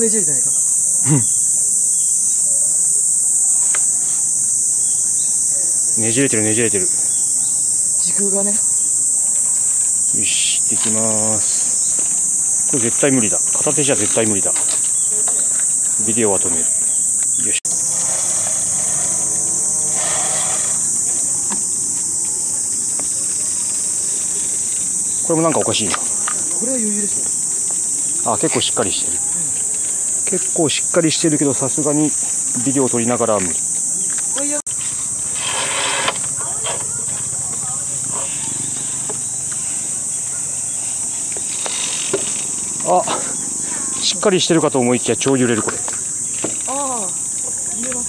ねじれてないか。 ねじれてるねじれてる。 時空がね。 よし、できます。これ絶対無理だ。片手じゃ絶対無理だ。ビデオは止める。よし。これもなんかおかしいな。 これは余裕でしょ。 あ、結構しっかりしてる。結構しっかりしてるけど、さすがにビデオを撮りながらは無理。あ、しっかりしてるかと思いきや超揺れるこれ。 ああ、揺れます。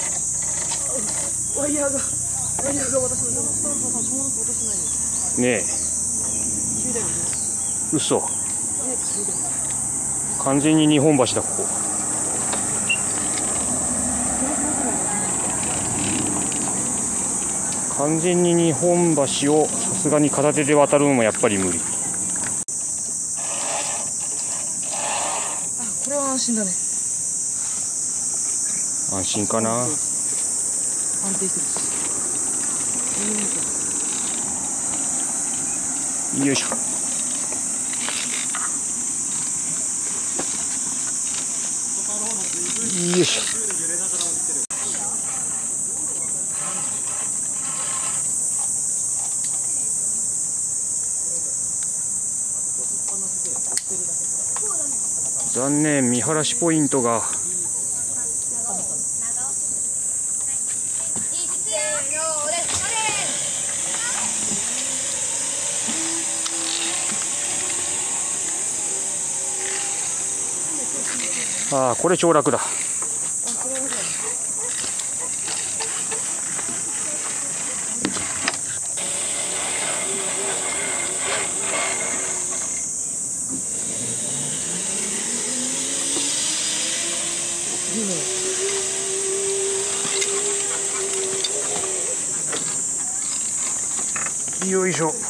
ワイヤーが私のスタンドさん、そうなんか落としてないねえ。 消えたよね。 嘘。 消えたよ。 完全に日本橋だここ。完全に日本橋をさすがに片手で渡るのもやっぱり無理。 あ、これは安心だね。 安心かな。 安定してるし。 よいしょ。よいしょ。残念、見晴らしポイントが。ああ、これ超楽だ。よいしょ。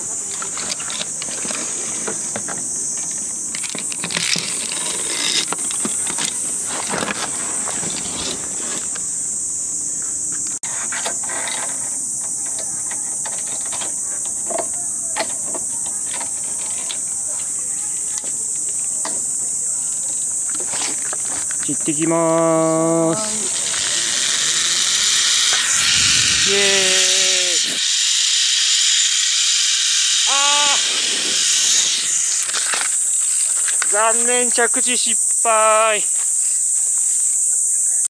行ってきまーす。イエーイ。残念、着地失敗。